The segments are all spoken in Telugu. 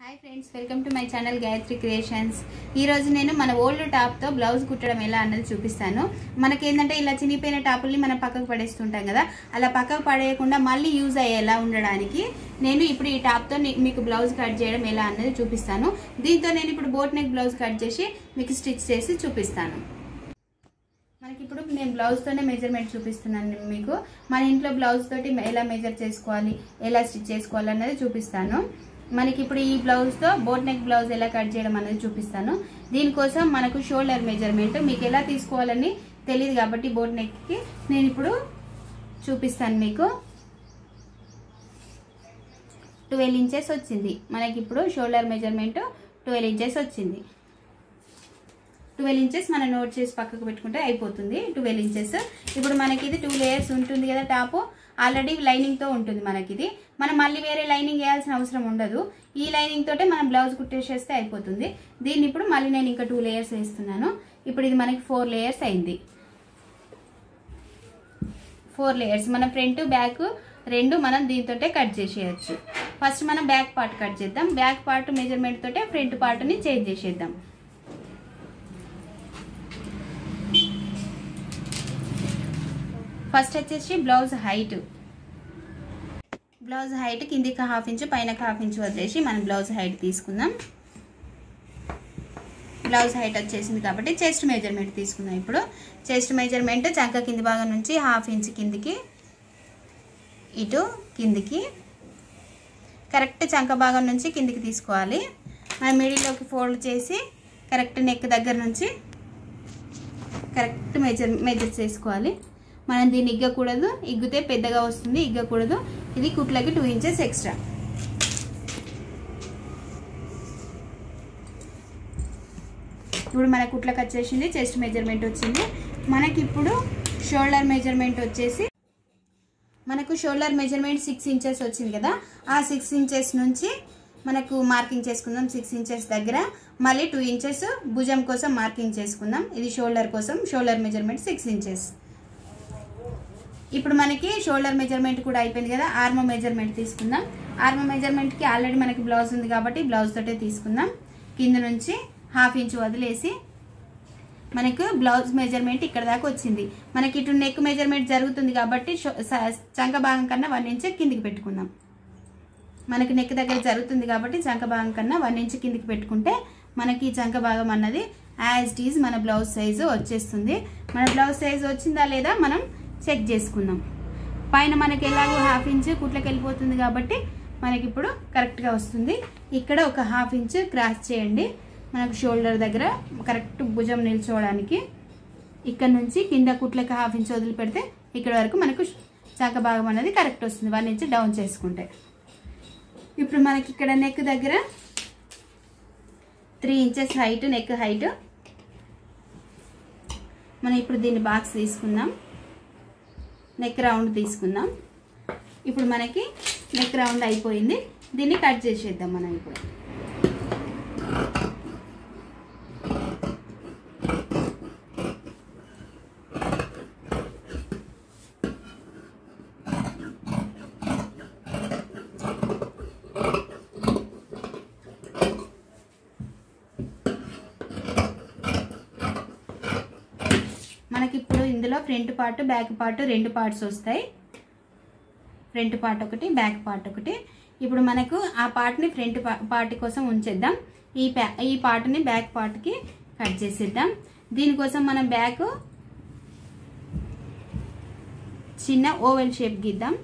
High friends welcome to my channel Gayatri creations. నేను మన ఓల్డ్ టాప్ తో బ్లౌజ్ కుట్టడం ఎలా అన్నది చూపిస్తాను। మనకి ఏందంటే ఇలా చినిపోయిన టాపుల్ని మనం పక్కకు పడేస్తుంటాం కదా, అలా పక్కకు పడేయకుండా మళ్ళీ యూజ్ అయ్యేలా ఉండడానికి నేను ఇప్పుడు ఈ టాప్ తో మీకు బ్లౌజ్ కట్ చేయడం ఎలా అన్నది చూపిస్తాను। దీంతో నేను ఇప్పుడు బోట్ నెక్ బ్లౌజ్ కట్ చేసి మీకు స్టిచ్ చేసి చూపిస్తాను। మనకి ఇప్పుడు నేను బ్లౌజ్ తోనే మెజర్మెంట్ చూపిస్తున్నాను మీకు। మన ఇంట్లో బ్లౌజ్ తోటి ఎలా మెజర్ చేసుకోవాలి, ఎలా స్టిచ్ చేసుకోవాలి అన్నది చూపిస్తాను। మనకి ఇప్పుడు ఈ బ్లౌజ్ తో బోట్ నెక్ బ్లౌజ్ ఎలా కట్ చేయడం అనేది చూపిస్తాను। దీనికోసం మనకు షోల్డర్ మెజర్మెంట్ మీకు ఎలా తీసుకోవాలని తెలియదు కాబట్టి బోట్ నెక్ కి నేను ఇప్పుడు చూపిస్తాను మీకు। 12 ఇంచెస్ వచ్చింది మనకి ఇప్పుడు షోల్డర్ మెజర్మెంట్ 12 ఇంచెస్ వచ్చింది। 12 ఇంచెస్ మనం నోట్ చేసి పక్కకు పెట్టుకుంటే అయిపోతుంది 12 ఇంచెస్। ఇప్పుడు మనకి ఇది 2 లేయర్స్ ఉంటుంది కదా, టాప్ ఆల్రెడీ లైనింగ్ తో ఉంటుంది మనకి ఇది, మనం మళ్ళీ వేరే లైనింగ్ వేయాల్సిన అవసరం ఉండదు। ఈ లైనింగ్ తోటే మనం బ్లౌజ్ కుట్టేసేస్తే అయిపోతుంది। దీన్ని ఇప్పుడు మళ్ళీ నేను ఇంకా 2 లేయర్స్ వేస్తున్నాను। ఇప్పుడు ఇది మనకి 4 లేయర్స్ అయింది। 4 లేయర్స్ మన ఫ్రంట్ బ్యాక్ రెండు మనం దీంతోటే కట్ చేసేయచ్చు। ఫస్ట్ మనం బ్యాక్ పార్ట్ కట్ చేద్దాం। బ్యాక్ పార్ట్ మెజర్మెంట్ తోటే ఫ్రంట్ పార్ట్ ని చేంజ్ చేసేద్దాం। ఫస్ట్ వచ్చేసి బ్లౌజ్ హైట్ కిందికి 1/2 ఇంచ్ పైనకి 1/2 ఇంచ్ వదిలేసి మనం బ్లౌజ్ హైట్ తీసుకుందాం। బ్లౌజ్ హైట్ వచ్చేసింది కాబట్టి చెస్ట్ మెజర్మెంట్ తీసుకుందాం। ఇప్పుడు చెస్ట్ మెజర్మెంట్ చంక కింది భాగం నుంచి 1/2 ఇంచ్ కిందికి ఇటు కిందికి కరెక్ట్ చంక భాగం నుంచి కిందికి తీసుకోవాలి। మనం మిడిల్లోకి ఫోల్డ్ చేసి కరెక్ట్ నెక్ దగ్గర నుంచి కరెక్ట్ మెజర్ చేసుకోవాలి। మనం దీన్ని ఇగ్గకూడదు, ఇగ్గితే పెద్దగా వస్తుంది, ఇగ్గకూడదు। ఇది కుట్లకి 2 ఇంచెస్ ఎక్స్ట్రా। ఇప్పుడు మన కుట్లకు వచ్చేసింది చెస్ట్ మెజర్మెంట్ వచ్చింది। మనకి ఇప్పుడు షోల్డర్ మెజర్మెంట్ వచ్చేసి మనకు షోల్డర్ మెజర్మెంట్ 6 ఇంచెస్ వచ్చింది కదా, ఆ 6 ఇంచెస్ నుంచి మనకు మార్కింగ్ చేసుకుందాం। 6 ఇంచెస్ దగ్గర మళ్ళీ 2 ఇంచెస్ భుజం కోసం మార్కింగ్ చేసుకుందాం। ఇది షోల్డర్ కోసం షోల్డర్ మెజర్మెంట్ 6 ఇంచెస్। ఇప్పుడు మనకి షోల్డర్ మెజర్మెంట్ కూడా అయిపోయింది కదా, ఆర్మ్ మెజర్మెంట్ తీసుకుందాం। ఆర్మ్ మెజర్మెంట్కి ఆల్రెడీ మనకి బ్లౌజ్ ఉంది కాబట్టి బ్లౌజ్ తోటే తీసుకుందాం। కింద నుంచి 1/2 ఇంచ్ వదిలేసి మనకు బ్లౌజ్ మెజర్మెంట్ ఇక్కడ దాకా వచ్చింది। మనకి ఇటు నెక్ మెజర్మెంట్ జరుగుతుంది కాబట్టి చంక భాగం కన్నా 1 ఇంచ్ కిందికి పెట్టుకుందాం। మనకి నెక్ దగ్గర జరుగుతుంది కాబట్టి చంక భాగం కన్నా 1 ఇంచ్ కిందికి పెట్టుకుంటే మనకి చంక భాగం అన్నది యాజ్ ఇట్ ఈజ్ మన బ్లౌజ్ సైజు వచ్చేస్తుంది। మన బ్లౌజ్ సైజు వచ్చిందా లేదా మనం చెక్ చేసుకుందాం। పైన మనకి ఎలాగో 1/2 ఇంచ్ కుట్లకి వెళ్ళిపోతుంది కాబట్టి మనకి ఇప్పుడు కరెక్ట్గా వస్తుంది। ఇక్కడ ఒక 1/2 ఇంచ్ క్రాస్ చేయండి మనకు షోల్డర్ దగ్గర కరెక్ట్ భుజం నిల్చోవడానికి। ఇక్కడ నుంచి కింద కుట్లకి 1/2 ఇంచ్ వదిలిపెడితే ఇక్కడ వరకు మనకు చంక భాగం అనేది కరెక్ట్ వస్తుంది 1 ఇంచ్ డౌన్ చేసుకుంటే। ఇప్పుడు మనకి ఇక్కడ నెక్ దగ్గర 3 ఇంచెస్ హైట్ నెక్ హైట్। మనం ఇప్పుడు దీన్ని బాక్స్ తీసుకుందాం, నెక్ రౌండ్ తీసుకుందాం। ఇప్పుడు మనకి నెక్ రౌండ్ అయిపోయింది, దీన్ని కట్ చేసేద్దాం మనం ఇప్పుడు। మనకి ఇప్పుడు ఇందులో ఫ్రంట్ పార్ట్ బ్యాక్ పార్ట్ రెండు పార్ట్స్ వస్తాయి, ఫ్రంట్ పార్ట్ ఒకటి బ్యాక్ పార్ట్ ఒకటి। ఇప్పుడు మనకు ఆ పార్ట్ని ఫ్రంట్ పార్ట్ కోసం ఉంచేద్దాం, ఈ పార్ట్ని బ్యాక్ పార్ట్కి కట్ చేసేద్దాం। దీనికోసం మనం బ్యాక్ చిన్న ఓవెల్ షేప్ గీద్దాం,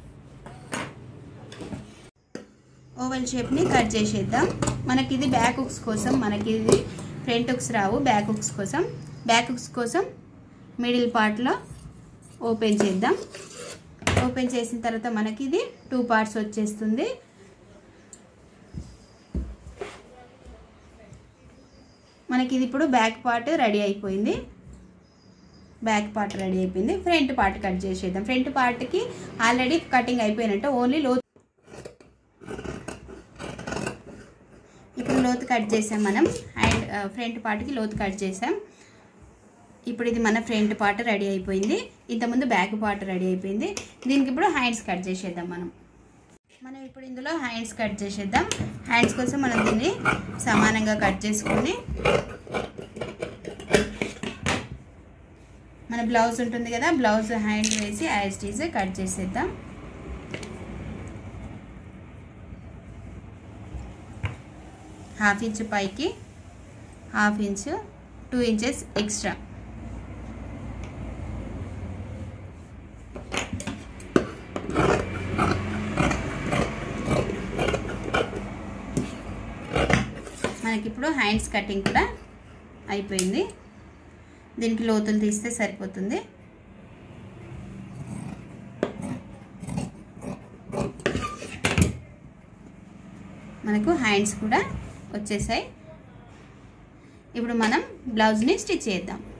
ఓవెల్ షేప్ని కట్ చేసేద్దాం। మనకి ఇది బ్యాక్ హుక్స్ కోసం, మనకి ఇది ఫ్రంట్ హుక్స్ రావు, బ్యాక్ హుక్స్ కోసం। బ్యాక్ హుక్స్ కోసం మిడిల్ పార్ట్లో ఓపెన్ చేద్దాం। ఓపెన్ చేసిన తర్వాత మనకి ఇది 2 పార్ట్స్ వచ్చేస్తుంది। మనకి ఇది ఇప్పుడు బ్యాక్ పార్ట్ రెడీ అయిపోయింది, బ్యాక్ పార్ట్ రెడీ అయిపోయింది। ఫ్రంట్ పార్ట్ కట్ చేసేద్దాం। ఫ్రంట్ పార్ట్కి ఆల్రెడీ కటింగ్ అయిపోయినట్టు, ఓన్లీ లోతు ఇప్పుడు లోతు కట్ చేసాం మనం, అండ్ ఫ్రంట్ పార్ట్కి లోతు కట్ చేసాం। ఇప్పుడు ఇది మన ఫ్రంట్ పార్ట్ రెడీ అయిపోయింది, ఇంతకుముందు బ్యాక్ పార్ట్ రెడీ అయిపోయింది। దీనికి ఇప్పుడు హ్యాండ్స్ కట్ చేసేద్దాం మనం। మనం ఇప్పుడు ఇందులో హ్యాండ్స్ కట్ చేసేద్దాం। హ్యాండ్స్ కోసం మనం దీన్ని సమానంగా కట్ చేసుకొని మన బ్లౌజ్ ఉంటుంది కదా, బ్లౌజ్ హ్యాండ్ వేసి యాజ్ ఇట్ ఈజ్ కట్ చేసేద్దాం. హాఫ్ ఇంచ్ పైకి, హాఫ్ ఇంచ్, 2 ఇంచెస్ ఎక్స్ట్రా. మనకి ఇప్పుడు హ్యాండ్స్ కటింగ్ కూడా అయిపోయింది. దీనికి లోతులు తీస్తే సరిపోతుంది. మనకు హ్యాండ్స్ కూడా వచ్చేసాయి. ఇప్పుడు మనం బ్లౌజ్ని స్టిచ్ చేద్దాం.